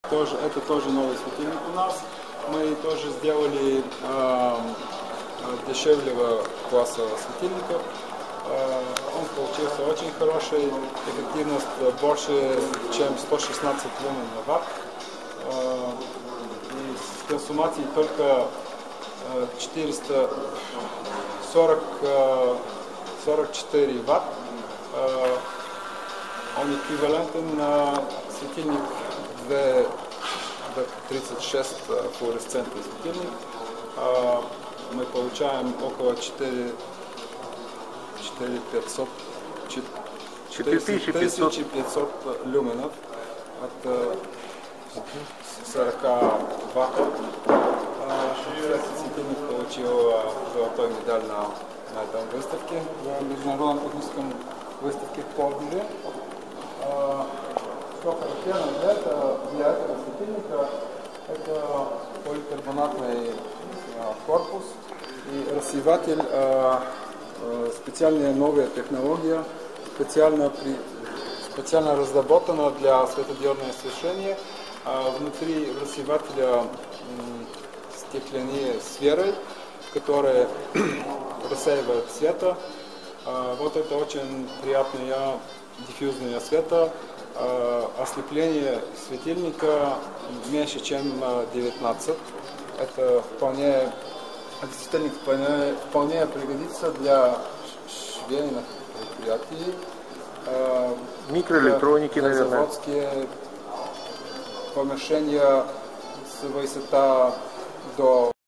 Это тоже новый светильник у нас. Мы тоже сделали дешевлего класса светильников. Он получился очень хороший, эффективность больше, чем 116 люмен на ватт. И с консумацией только 444 ватт. Он эквивалентен на светильник 36 флуоресцентный светильник. Мы получаем около 4500 люменов от 40 ваттов. Этот светильник получил золотой медаль на этой выставке, в международном техническом выставке в Пловдиве. Что характерно для этого светильника, это поликарбонатный корпус и рассеиватель, специальная новая технология, специально разработана для светодиодного освещения. Внутри рассеивателя стеклянные сферы, которые рассеивают света. Вот это очень приятное диффузное света. Ослепление светильника меньше, чем 19. Это светильник вполне пригодится для швейных предприятий. Микроэлектроники, наверное. Заводские помещения с высота до